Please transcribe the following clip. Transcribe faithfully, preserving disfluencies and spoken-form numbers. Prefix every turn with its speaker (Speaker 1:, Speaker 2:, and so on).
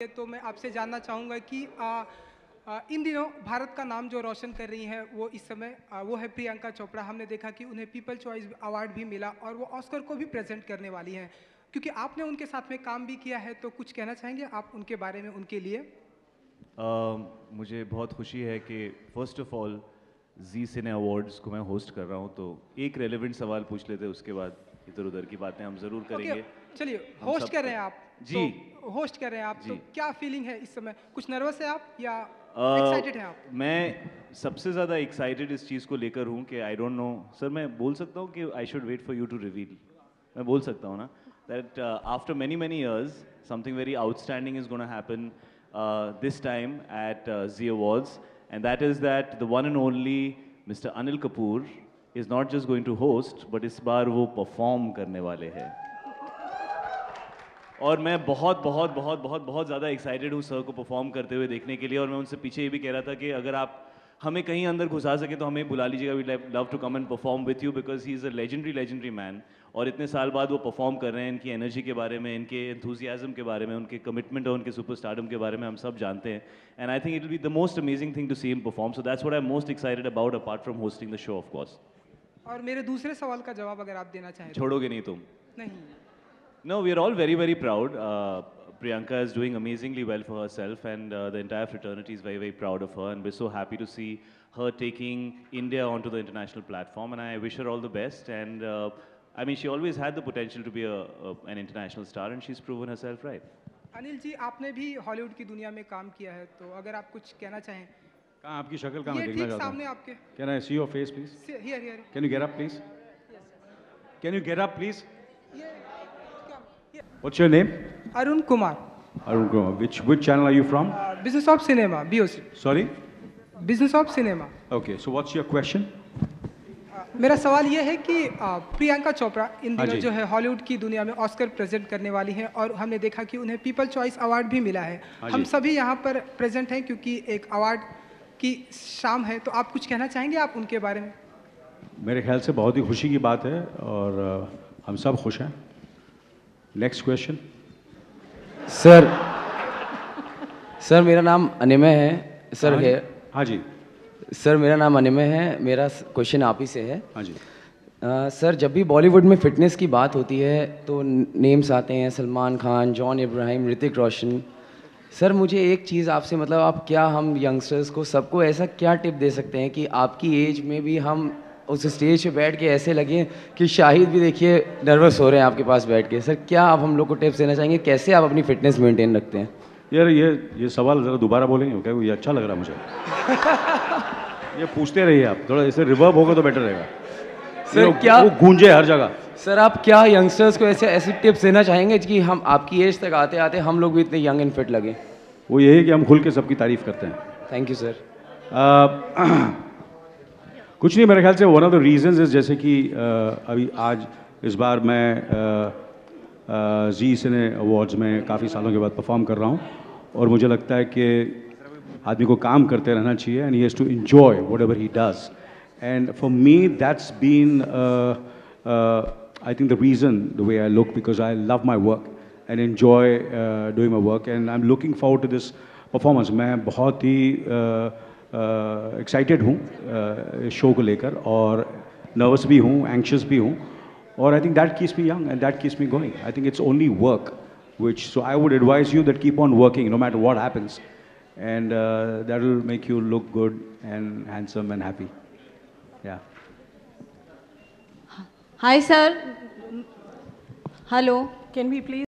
Speaker 1: तो मैं आपसे जानना चाहूँगा कि आ, आ, इन दिनों भारत का नाम जो रोशन कर रही हैं वो इस समय आ, वो है प्रियंका चोपड़ा। हमने देखा कि उन्हें पीपल चॉइस अवार्ड भी मिला और वो ऑस्कर को भी प्रेजेंट करने वाली हैं। क्योंकि आपने उनके साथ में काम भी किया है, तो कुछ कहना चाहेंगे आप उनके बारे में, उनके लिए?
Speaker 2: uh, मुझे बहुत खुशी है कि first of all Zee cine awards को मैं होस्ट कर रहा हूँ। तो एक रेलेवेंट सवाल पूछ लेते, उसके बाद इधर उधर की बातें हम ज़रूर करेंगे।
Speaker 1: okay, चलिए, होस्ट कर रहे हैं आप
Speaker 2: जी,
Speaker 1: तो होस्ट कर रहे हैं आप तो क्या फीलिंग है इस समय? कुछ नर्वस है आप या
Speaker 2: uh,
Speaker 1: एक्साइटेड हैं आप?
Speaker 2: मैं सबसे ज़्यादा एक्साइटेड इस चीज़ को लेकर हूँ कि आई डोंट नो सर, मैं बोल सकता हूँ कि I should wait for you to reveal. मैं बोल सकता हूँ ना that after many many years something very outstanding is gonna happen this time at Zee awards, and that is that the one and only mister Anil Kapoor is not just going to host, but इस बार वो perform करने वाले हैं। और मैं बहुत बहुत बहुत बहुत बहुत ज़्यादा एक्साइटेड हूँ सर को परफॉर्म करते हुए देखने के लिए। और मैं उनसे पीछे ये भी कह रहा था कि अगर आप हमें कहीं अंदर घुसा सके तो हमें बुला लीजिएगा। We love to come and perform with you because he is a legendary legendary man. और इतने साल बाद वो परफॉर्म कर रहे हैं, इनकी एनर्जी के बारे में, इनके एंथुजियाज्म के बारे में, उनके कमिटमेंट और उनके सुपरस्टारडम के बारे में हम सब जानते हैं। And I think it will be the most amazing thing to see him perform. So that's what I am most excited about apart from hosting the show of course.
Speaker 1: और मेरे दूसरे सवाल का जवाब अगर आप देना चाहें?
Speaker 2: छोड़ोगे नहीं तुम?
Speaker 1: नहीं।
Speaker 2: No, we are all very, very proud. Uh, Priyanka is doing amazingly well for herself, and uh, the entire fraternity is very, very proud of her. And we're so happy to see her taking India onto the international platform. And I wish her all the best. And uh, I mean, she always had the potential to be a, a, an international star, and she's proven herself right.
Speaker 1: Anil ji, आपने भी Hollywood की दुनिया में काम किया है, तो अगर आप कुछ कहना चाहें?
Speaker 3: कहाँ आपकी शक्ल कहाँ मैं
Speaker 1: ये
Speaker 3: देखना
Speaker 1: ठीक
Speaker 3: चाहता हूँ?
Speaker 1: सामने आपके।
Speaker 3: Can I see your face, please?
Speaker 1: Here, here.
Speaker 3: Can you get up, please? Can you get up, please? What's your name?
Speaker 1: Arun Kumar.
Speaker 3: Arun Kumar. Which which channel are you from?
Speaker 1: Uh, Business of Cinema, B O C.
Speaker 3: Sorry?
Speaker 1: Business of Cinema.
Speaker 3: Okay. So what's your question?
Speaker 1: Uh, मेरा सवाल ये है कि uh, Priyanka Chopra इन
Speaker 3: हाँ
Speaker 1: दिनों
Speaker 3: जी।
Speaker 1: जो है Hollywood की दुनिया में ऑस्कर प्रेजेंट करने वाली हैं और हमने देखा कि उन्हें पीपल चॉइस अवार्ड भी मिला है।
Speaker 3: हाँ
Speaker 1: हम
Speaker 3: जी।
Speaker 1: सभी यहाँ पर प्रेजेंट हैं क्योंकि एक अवार्ड की शाम है, तो आप कुछ कहना चाहेंगे आप उनके बारे में?
Speaker 3: मेरे ख्याल से बहुत ही खुशी की बात है और uh, हम सब खुश हैं। Next question.
Speaker 4: सर सर मेरा नाम अनिमय है सर।
Speaker 3: हाँ
Speaker 4: है
Speaker 3: जी, हाँ जी
Speaker 4: सर, मेरा नाम अनिमय है। मेरा क्वेश्चन आप ही से है।
Speaker 3: हाँ जी।
Speaker 4: आ, सर, जब भी बॉलीवुड में फिटनेस की बात होती है तो नेम्स आते हैं सलमान खान, जॉन इब्राहिम, ऋतिक रोशन। सर मुझे एक चीज़ आपसे, मतलब आप क्या हम यंगस्टर्स को सबको ऐसा क्या टिप दे सकते हैं कि आपकी एज में भी हम उस स्टेज पे बैठ के ऐसे लगे कि शाहिद भी देखिए नर्वस हो रहे हैं आपके पास बैठ के? सर क्या आप हम लोग को टिप्स देना चाहेंगे, कैसे आप अपनी फिटनेस मेंटेन रखते हैं?
Speaker 3: यार ये ये सवाल ज़रा दोबारा बोलेंगे क्या? ये अच्छा लग रहा है मुझे। ये पूछते रहिए आप, थोड़ा ऐसे रिवर्ब होगा तो बेटर रहेगा
Speaker 4: सर। क्या
Speaker 3: वो गूंजे हर जगह।
Speaker 4: सर आप क्या यंगस्टर्स को ऐसे ऐसी टिप्स देना चाहेंगे कि हम आपकी एज तक आते आते हम लोग भी इतने यंग एंड फिट लगे?
Speaker 3: वो यही है कि हम खुल के सबकी तारीफ करते हैं।
Speaker 4: Thank you sir.
Speaker 3: कुछ नहीं, मेरे ख्याल से one of the reasons is जैसे कि uh, अभी आज इस बार मैं जी सिने अवार्ड्स में काफ़ी सालों के बाद परफॉर्म कर रहा हूँ और मुझे लगता है कि आदमी को काम करते रहना चाहिए and he has to enjoy whatever he does. And for me that's been I think the reason the way I look, because I love my work and enjoy doing my work and I am looking forward to this performance. मैं बहुत ही excited uh, हूँ uh, इस शो को लेकर और nervous भी हूँ, एंक्शियस भी हूँ और I think that keeps me young and that keeps me going. I think it's only work which, so I would advise you that keep on working no matter what happens, and uh, that will make you look good and handsome and happy. Yeah.
Speaker 5: Hi sir. Hello. Can we please